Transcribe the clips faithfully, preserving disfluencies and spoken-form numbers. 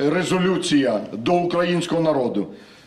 резолюція до українського народу,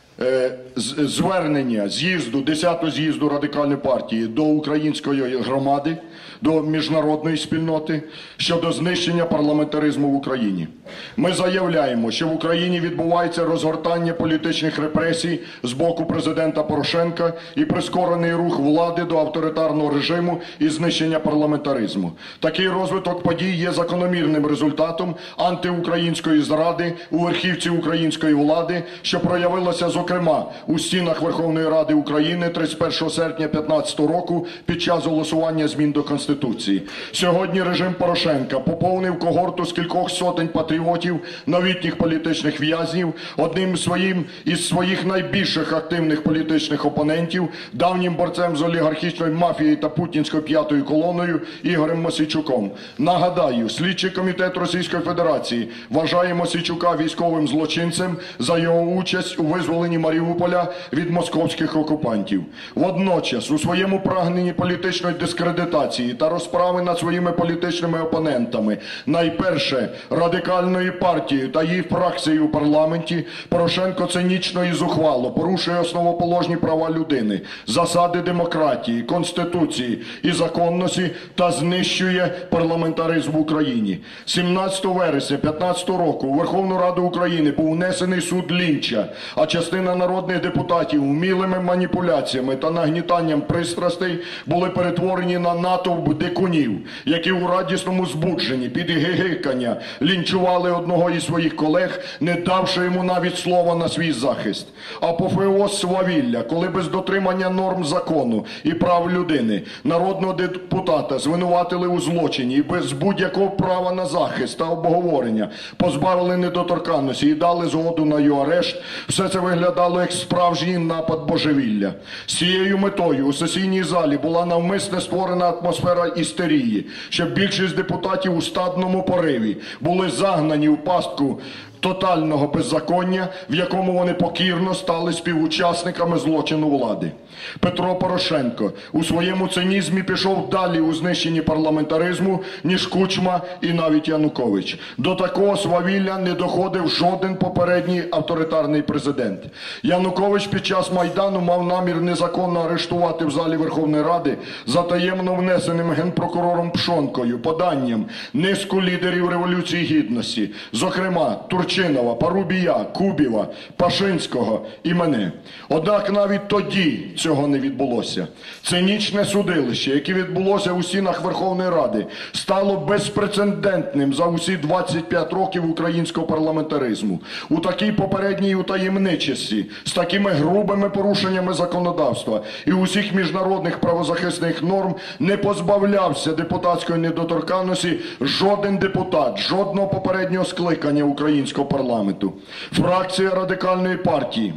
звернення з'їзду, десятого з'їзду Радикальної партії до української громади, до міжнародної спільноти щодо знищення парламентаризму в Україні. Ми заявляємо, що в Україні відбувається розгортання політичних репресій з боку президента Порошенка і прискорений рух влади до авторитарного режиму і знищення парламентаризму. Такий розвиток подій є закономірним результатом антиукраїнської зради у верхівці української влади, що проявилося, зокрема, у стінах Верховної Ради України тридцять першого серпня дві тисячі п'ятнадцятого року під час голосування змін до Конституції. Сьогодні режим Порошенка поповнив когорту з кількох сотень патріотів, новітніх політичних в'язнів, одним своїм із своїх найбільших активних політичних опонентів, давнім борцем з олігархічною мафією та путінською п'ятою колоною Ігорем Мосійчуком. Нагадаю, слідчий комітет Російської Федерації вважає Мосійчука військовим злочинцем за його участь у визволенні Маріуполя від московських окупантів. Водночас, у своєму прагненні політичної дискредитації та розправи над своїми політичними опонентами, найперше Радикальною партією та її фракцією у парламенті, Порошенко цинічно і зухвало порушує основоположні права людини, засади демократії, Конституції і законності та знищує парламентаризм в Україні. сімнадцятого вересня дві тисячі п'ятнадцятого року у Верховну Раду України був внесений суд Лінча, а частина народних депутатів вмілими маніпуляціями та нагнітанням пристрастей були перетворені на натовп дикунів, які у радісному збудженні під гигикання лінчували одного із своїх колег, не давши йому навіть слова на свій захист. Апофеоз свавілля, коли без дотримання норм закону і прав людини народного депутата звинуватили у злочині і без будь-якого права на захист та обговорення позбавили недоторканності і дали згоду на його арешт, все це виглядало як справжній напад божевілля. З цією метою у сесійній залі була навмисне створена атмосфера істерії, щоб більшість депутатів у стадному пориві були загнані в пастку тотального беззаконня, в якому вони покірно стали співучасниками злочину влади. Петро Порошенко у своєму цинізмі пішов далі у знищенні парламентаризму, ніж Кучма і навіть Янукович. До такого свавілля не доходив жоден попередній авторитарний президент. Янукович під час Майдану мав намір незаконно арештувати в залі Верховної Ради за таємно внесеним генпрокурором Пшонкою поданням низку лідерів Революції Гідності, зокрема Турчинова, Парубія, Кубіва, Пашинського і мене. Однак навіть тоді цього не відбулося. Цинічне судилище, яке відбулося у стінах Верховної Ради, стало безпрецедентним за усі двадцять п'ять років українського парламентаризму. У такій попередній утаємничості, з такими грубими порушеннями законодавства і усіх міжнародних правозахисних норм не позбавлявся депутатської недоторканності жоден депутат, жодного попереднього скликання українського парламенту. Фракція Радикальної партії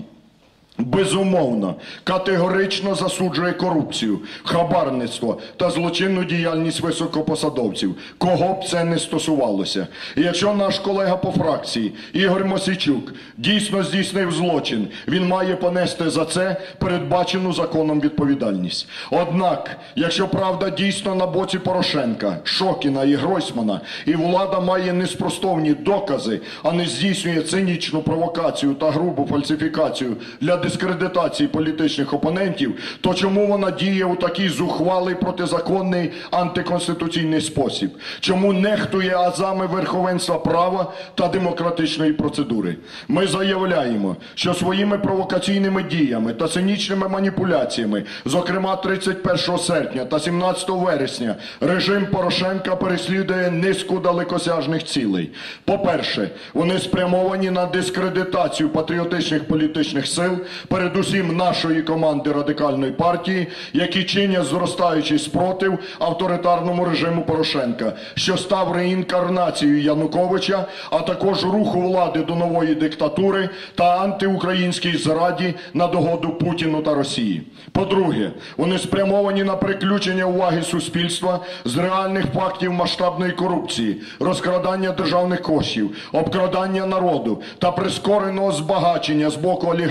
безумовно, категорично засуджує корупцію, хабарництво та злочинну діяльність високопосадовців, кого б це не стосувалося. І якщо наш колега по фракції Ігор Мосійчук дійсно здійснив злочин, він має понести за це передбачену законом відповідальність. Однак, якщо правда дійсно на боці Порошенка, Шокіна і Гройсмана, і влада має неспростовні докази, а не здійснює цинічну провокацію та грубу фальсифікацію для дискредитації політичних опонентів, то чому вона діє у такий зухвалий, протизаконний, антиконституційний спосіб? Чому нехтує азами верховенства права та демократичної процедури? Ми заявляємо, що своїми провокаційними діями та цинічними маніпуляціями, зокрема тридцять першого серпня та сімнадцятого вересня, режим Порошенка переслідує низку далекосяжних цілей. По-перше, вони спрямовані на дискредитацію патріотичних політичних сил, передусім нашої команди Радикальної партії, які чинять зростаючий спротив авторитарному режиму Порошенка, що став реінкарнацією Януковича, а також руху влади до нової диктатури та антиукраїнській зраді на догоду Путіну та Росії. По-друге, вони спрямовані на переключення уваги суспільства з реальних фактів масштабної корупції, розкрадання державних коштів, обкрадання народу та прискореного збагачення з боку олігархічних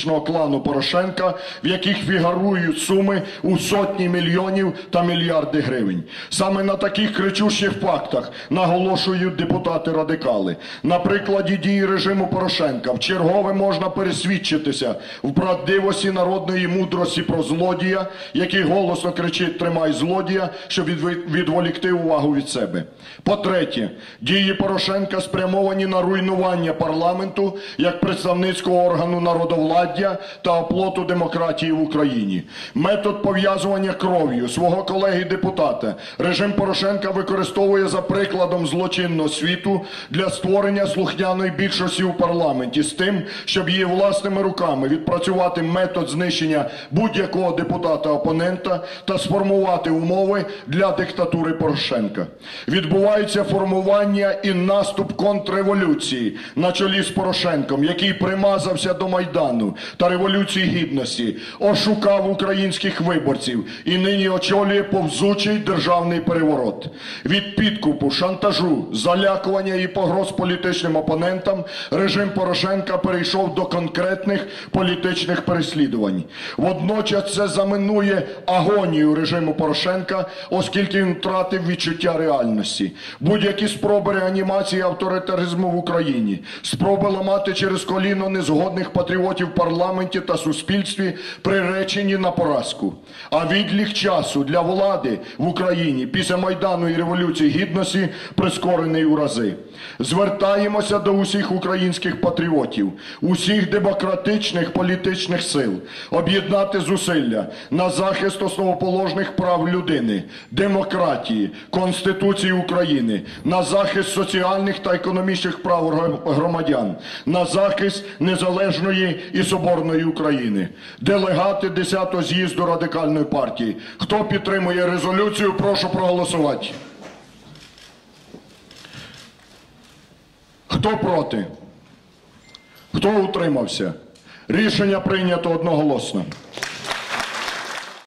олігархічного клану Порошенка, в яких фігурують суми у сотні мільйонів та мільярди гривень. Саме на таких кричущих фактах наголошують депутати-радикали. На прикладі дії режиму Порошенка вчергове можна пересвідчитися в правдивості народної мудрості про злодія, який голосно кричить «тримай злодія», щоб відволікти увагу від себе. По-третє, дії Порошенка спрямовані на руйнування парламенту як представницького органу народовладдя та оплоту демократії в Україні. Метод пов'язування кров'ю свого колеги-депутата режим Порошенка використовує за прикладом злочинного світу для створення слухняної більшості у парламенті з тим, щоб її власними руками відпрацювати метод знищення будь-якого депутата-опонента та сформувати умови для диктатури Порошенка. Відбувається формування і наступ контрреволюції на чолі з Порошенком, який примазався до Майдану та Революції Гідності, ошукав українських виборців і нині очолює повзучий державний переворот. Від підкупу, шантажу, залякування і погроз політичним опонентам режим Порошенка перейшов до конкретних політичних переслідувань. Водночас це заминує агонію режиму Порошенка, оскільки він втратив відчуття реальності. Будь-які спроби реанімації авторитаризму в Україні, спроби ламати через коліно незгодних патріотів в парламенті та суспільстві приречені на поразку. А відлік часу для влади в Україні після Майдану і Революції Гідності прискорений у рази. Звертаємося до усіх українських патріотів, усіх демократичних політичних сил об'єднати зусилля на захист основоположних прав людини, демократії, Конституції України, на захист соціальних та економічних прав громадян, на захист незалежної і соборної України. Делегати десятого з'їзду Радикальної партії. Хто підтримує резолюцію, прошу проголосувати. Хто проти? Хто утримався? Рішення прийнято одноголосно.